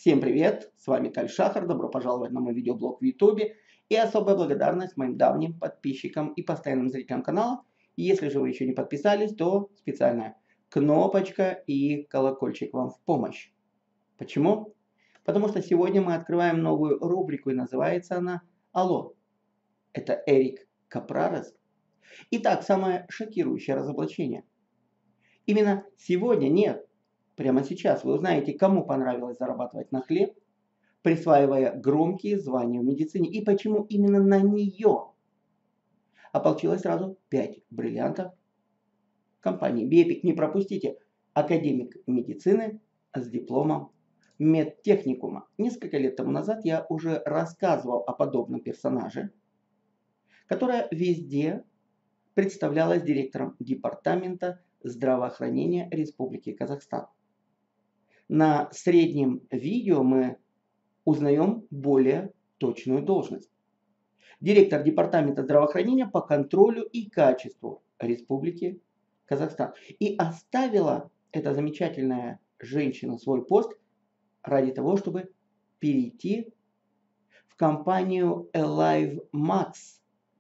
Всем привет, с вами Таль Шахар, добро пожаловать на мой видеоблог в YouTube и особая благодарность моим давним подписчикам и постоянным зрителям канала. И если же вы еще не подписались, то специальная кнопочка и колокольчик вам в помощь. Почему? Потому что сегодня мы открываем новую рубрику и называется она «Алло, это Эрик Капрарес». Итак, самое шокирующее разоблачение. Именно сегодня, нет, прямо сейчас вы узнаете, кому понравилось зарабатывать на хлеб, присваивая громкие звания в медицине и почему именно на нее ополчилось сразу 5 бриллиантов компании Биэпик. Не пропустите, академик медицины с дипломом медтехникума. Несколько лет тому назад я уже рассказывал о подобном персонаже, которая везде представлялась директором департамента здравоохранения Республики Казахстан. На среднем видео мы узнаем более точную должность. Директор департамента здравоохранения по контролю и качеству Республики Казахстан. И оставила эта замечательная женщина свой пост ради того, чтобы перейти в компанию Alive Max.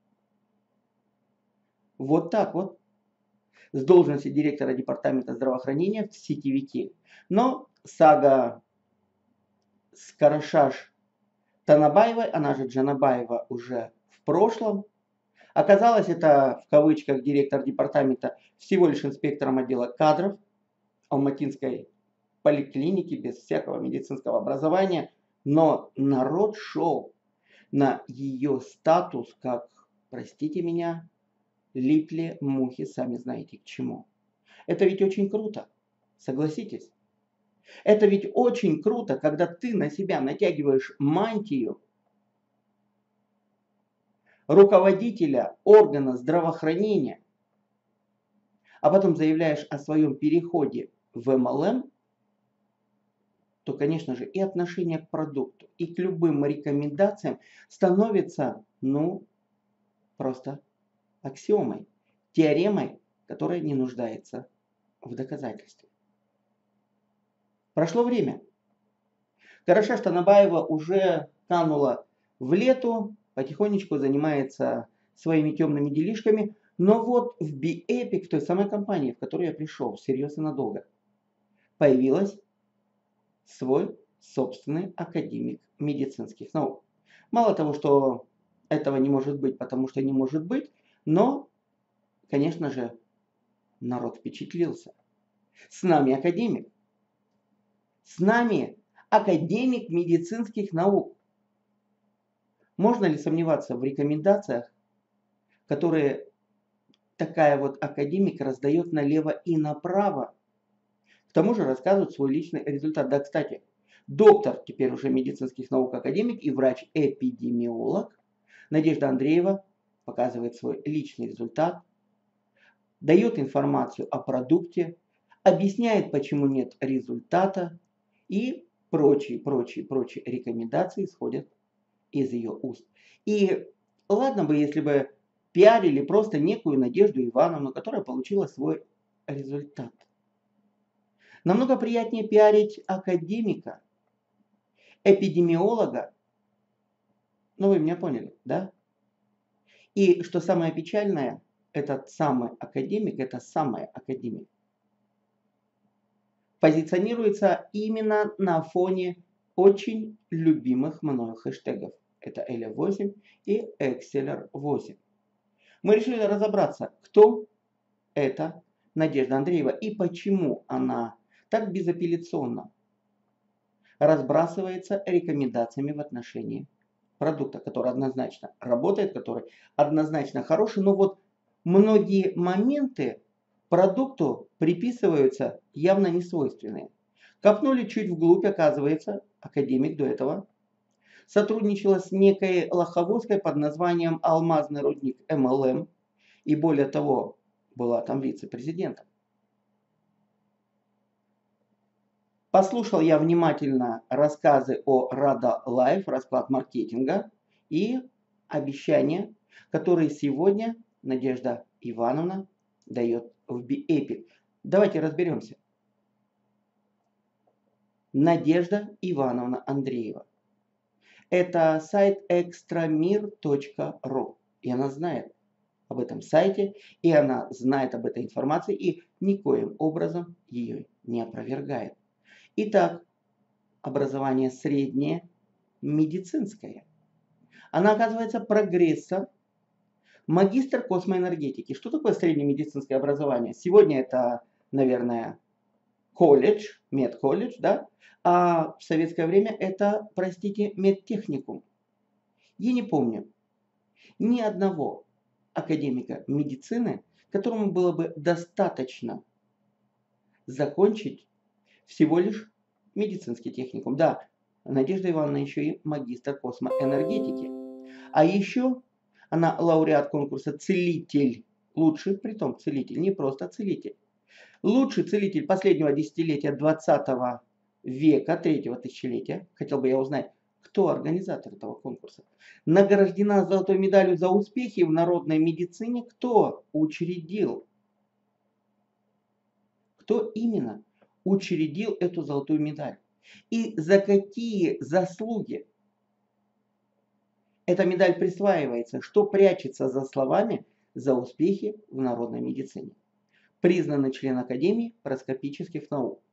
Вот так вот. С должности директора департамента здравоохранения в сетевики. Но сага с Карашаш Танабаевой, она же Джанабаева, уже в прошлом. Оказалось, это в кавычках директор департамента всего лишь инспектором отдела кадров Алматинской поликлиники без всякого медицинского образования. Но народ шел на ее статус, как, простите меня, липли мухи, сами знаете к чему. Это ведь очень круто, согласитесь. Это ведь очень круто, когда ты на себя натягиваешь мантию руководителя органа здравоохранения, а потом заявляешь о своем переходе в МЛМ, то, конечно же, и отношение к продукту, и к любым рекомендациям становится, просто аксиомой, теоремой, которая не нуждается в доказательстве. Прошло время. Карашаш Танабаева уже канула в лету, потихонечку занимается своими темными делишками. Но вот в Биэпик, в той самой компании, в которую я пришел, всерьез и надолго, появилась свой собственный академик медицинских наук. Мало того, что этого не может быть, потому что не может быть, но, конечно же, народ впечатлился. С нами академик. С нами академик медицинских наук. Можно ли сомневаться в рекомендациях, которые такая вот академик раздает налево и направо? К тому же рассказывает свой личный результат. Да, кстати, доктор теперь уже медицинских наук, академик и врач-эпидемиолог Надежда Андреева показывает свой личный результат, дает информацию о продукте, объясняет, почему нет результата, и прочие рекомендации исходят из ее уст. И ладно бы, если бы пиарили просто некую Надежду Ивановну, которая получила свой результат. Намного приятнее пиарить академика, эпидемиолога. Вы меня поняли, да? И что самое печальное, этот самый академик, позиционируется именно на фоне очень любимых мною хэштегов. Это Эля8 и Экселер8. Мы решили разобраться, кто это Надежда Андреева и почему она так безапелляционно разбрасывается рекомендациями в отношении продукта, который однозначно работает, который однозначно хороший. Но вот многие моменты продукту приписываются явно несвойственные. Копнули чуть вглубь, оказывается, академик до этого сотрудничала с некой лоховозкой под названием «Алмазный рудник МЛМ», и более того, была там вице-президентом. Послушал я внимательно рассказы о Рада Лайф, расклад маркетинга и обещания, которые сегодня Надежда Ивановна дает в Биэпик. Давайте разберемся. Надежда Ивановна Андреева. Это сайт экстрамир.ру. И она знает об этом сайте, и она знает об этой информации и никоим образом ее не опровергает. Итак, образование среднее, медицинское. Она оказывается прогрессор, магистр космоэнергетики. Что такое среднее медицинское образование? Сегодня это, наверное, колледж, медколледж, да? А в советское время это, простите, медтехникум. Я не помню ни одного академика медицины, которому было бы достаточно закончить всего лишь медицинский техникум. Да, Надежда Ивановна еще и магистр космоэнергетики. А еще она лауреат конкурса «Целитель». Лучший, притом целитель, не просто целитель. Лучший целитель последнего десятилетия 20 века, третьего тысячелетия. Хотел бы я узнать, кто организатор этого конкурса. Награждена золотой медалью за успехи в народной медицине. Кто учредил? Кто именно учредил эту золотую медаль? И за какие заслуги эта медаль присваивается? Что прячется за словами «за успехи в народной медицине»? Признанный член Академии параскопических наук.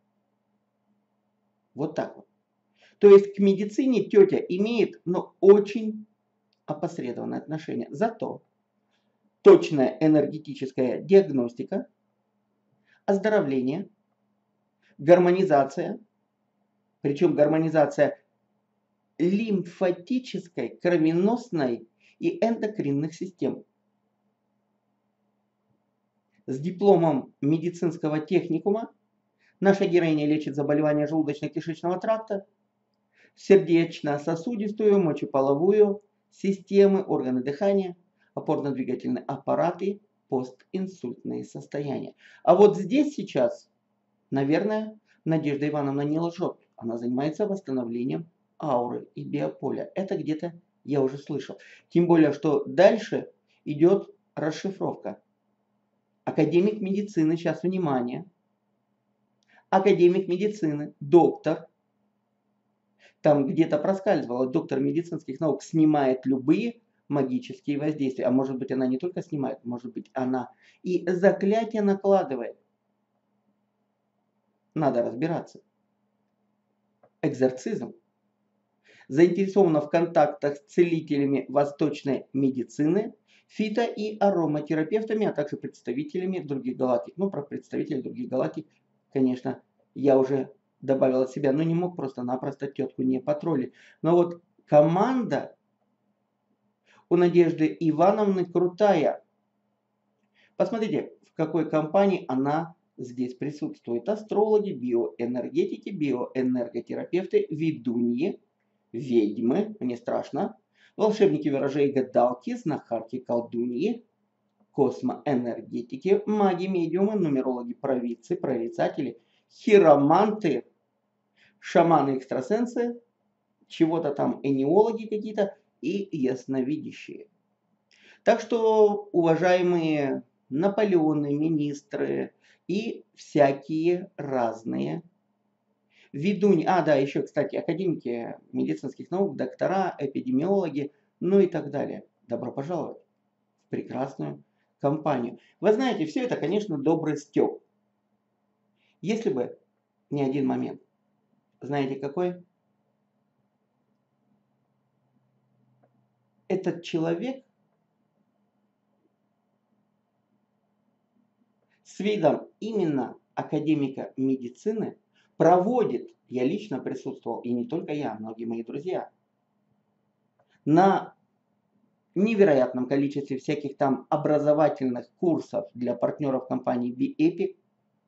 Вот так вот. То есть к медицине тетя имеет, очень опосредованное отношение. Зато точная энергетическая диагностика, оздоровление, гармонизация, причем гармонизация лимфатической, кровеносной и эндокринных систем. С дипломом медицинского техникума наша героиня лечит заболевания желудочно-кишечного тракта, сердечно-сосудистую, мочеполовую системы, органы дыхания, опорно-двигательные аппараты, постинсультные состояния. А вот здесь сейчас, наверное, Надежда Ивановна не лжет. Она занимается восстановлением ауры и биополя. Это где-то я уже слышал. Тем более, что дальше идет расшифровка. Академик медицины, сейчас внимание. Академик медицины, доктор. Там где-то проскальзывало, доктор медицинских наук снимает любые магические воздействия. А может быть, она не только снимает, может быть, она и заклятие накладывает. Надо разбираться. Экзорцизм. Заинтересована в контактах с целителями восточной медицины, фито- и ароматерапевтами, а также представителями других галактик. Про представителей других галактик, конечно, я уже добавил от себя, но не мог просто-напросто тетку не потроллить. Но вот команда у Надежды Ивановны крутая. Посмотрите, в какой компании она здесь присутствует. Астрологи, биоэнергетики, биоэнерготерапевты, ведуньи, ведьмы, мне страшно, волшебники, виражей, гадалки, знахарки, колдуньи, космоэнергетики, маги, медиумы, нумерологи, провидцы, прорицатели, хироманты, шаманы, экстрасенсы, чего-то там энеологи какие-то и ясновидящие. Так что, уважаемые Наполеоны, министры и всякие разные ведуньи. Да, еще, кстати, академики медицинских наук, доктора, эпидемиологи, и так далее. Добро пожаловать в прекрасную компанию. Вы знаете, все это, конечно, добрый стёб. Если бы не один момент. Знаете какой? Этот человек с видом именно академика медицины проводит, я лично присутствовал, и не только я, многие мои друзья, на невероятном количестве всяких там образовательных курсов для партнеров компании BeEpic,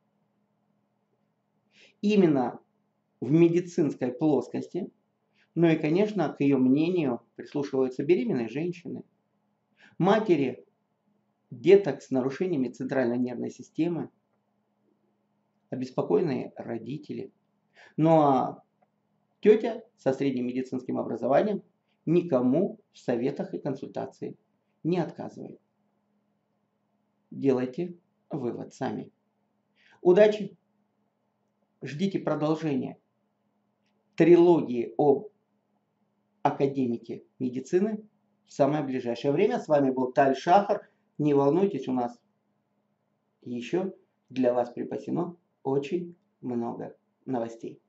именно в медицинской плоскости. И, конечно, к ее мнению прислушиваются беременные женщины, матери деток с нарушениями центральной нервной системы, обеспокоенные родители. А тетя со средним медицинским образованием никому в советах и консультации не отказывает. Делайте вывод сами. Удачи! Ждите продолжения. трилогии об академике медицины в самое ближайшее время. С вами был Таль Шахар. Не волнуйтесь, у нас еще для вас припасено очень много новостей.